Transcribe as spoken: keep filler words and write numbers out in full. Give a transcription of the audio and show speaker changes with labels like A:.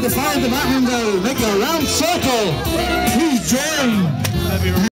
A: to find the bathroom though. Make a round circle. Please join.